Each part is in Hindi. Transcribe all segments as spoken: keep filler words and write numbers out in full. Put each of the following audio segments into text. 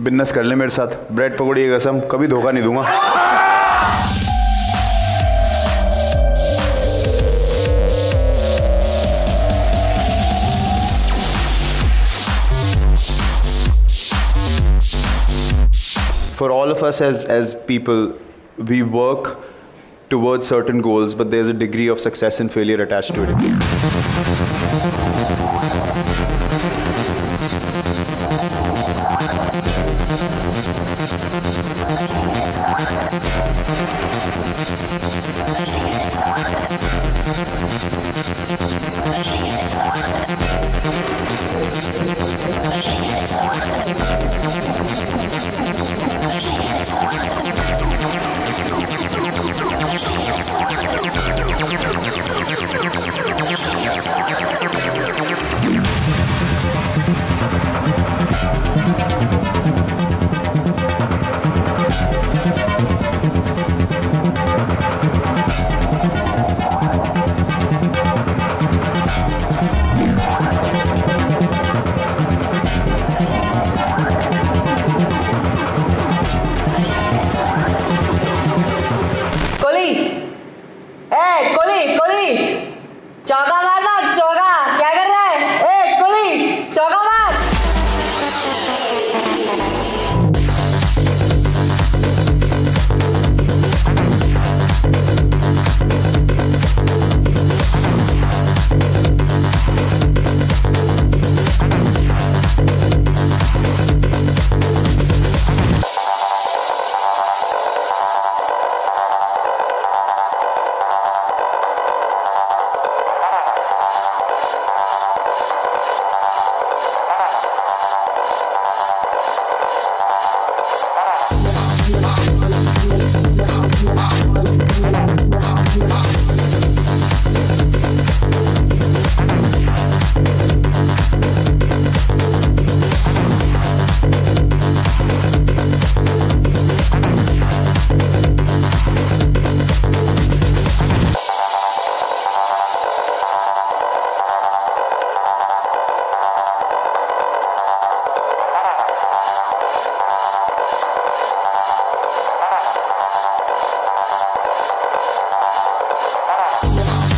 बिजनेस कर ले मेरे साथ, ब्रेड पकौड़ी की कसम कभी धोखा नहीं दूंगा। For all of us as as people, we work towards certain goals, but there's a degree of success and failure attached to it. चौका मारना, चौका क्या कर रहा है? ए कोहली चौका मार।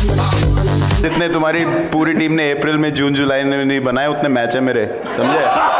जितने तुम्हारी पूरी टीम ने अप्रैल में जून जुलाई में नहीं बनाए उतने मैच है मेरे, समझे?